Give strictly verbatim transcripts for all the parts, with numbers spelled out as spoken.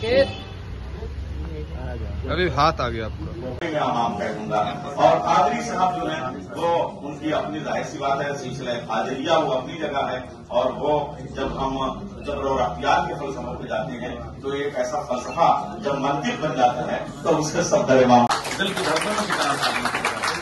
अभी हाथ आ गया आपका। मैं आम कहूँगा। और कादरी साहब जो है वो उनकी अपनी जाहिर सी बात है, सिलसिला कादरिया वो अपनी जगह है। और वो जब हम जब और अख्तियार के फलसफा पे जाते हैं तो एक ऐसा फलसफा जब मंतिक बन जाता है तो उसके सफदर इमाम दिल की धड़कनों की तरह।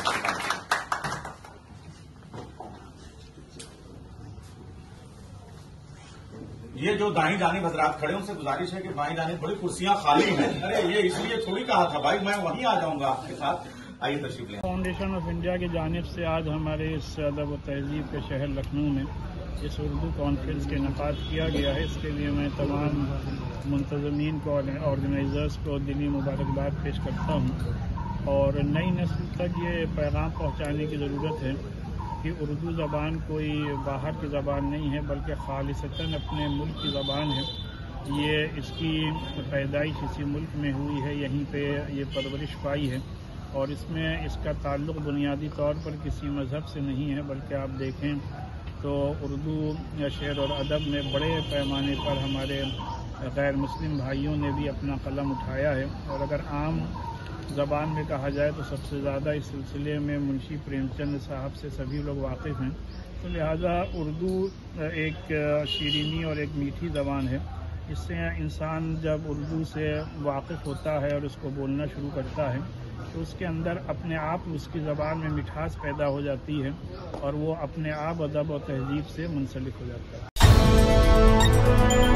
ये जो दाई जानिब हजरात खड़े उनसे गुजारिश है कि बाई जानिब बड़ी कुर्सियां खाली हैं। अरे ये इसलिए थोड़ी कहा था भाई मैं वहीं आ जाऊंगा आपके साथ। आइए तशरीफ लें। फाउंडेशन ऑफ इंडिया की जानिब से आज हमारे इस अदब व तहजीब के शहर लखनऊ में इस उर्दू कॉन्फ्रेंस के इनेकाद किया गया है। इसके लिए मैं तमाम मुंतज़मीन को और ऑर्गेनाइज़र्स को दिली मुबारकबाद पेश करता हूँ। और नई नस्ल तक ये पैगाम पहुँचाने की ज़रूरत है कि उर्दू ज़बान कोई बाहर की ज़बान नहीं है, बल्कि खालिसतन अपने मुल्क की ज़बान है। ये इसकी पैदाइश इसी मुल्क में हुई है, यहीं पे ये परवरिश पाई है और इसमें इसका ताल्लुक़ बुनियादी तौर पर किसी मज़हब से नहीं है, बल्कि आप देखें तो उर्दू शेर और अदब में बड़े पैमाने पर हमारे गैर मुस्लिम भाइयों ने भी अपना कलम उठाया है। और अगर आम ज़बान में कहा जाए तो सबसे ज़्यादा इस सिलसिले में मुंशी प्रेमचंद साहब से सभी लोग वाकिफ़ हैं। तो लिहाजा उर्दू एक शीरीनी और एक मीठी ज़बान है। इससे इंसान जब उर्दू से वाकिफ़ होता है और उसको बोलना शुरू करता है तो उसके अंदर अपने आप उसकी ज़बान में मिठास पैदा हो जाती है और वो अपने आप अदब और तहजीब से मुंसलिक हो जाता है।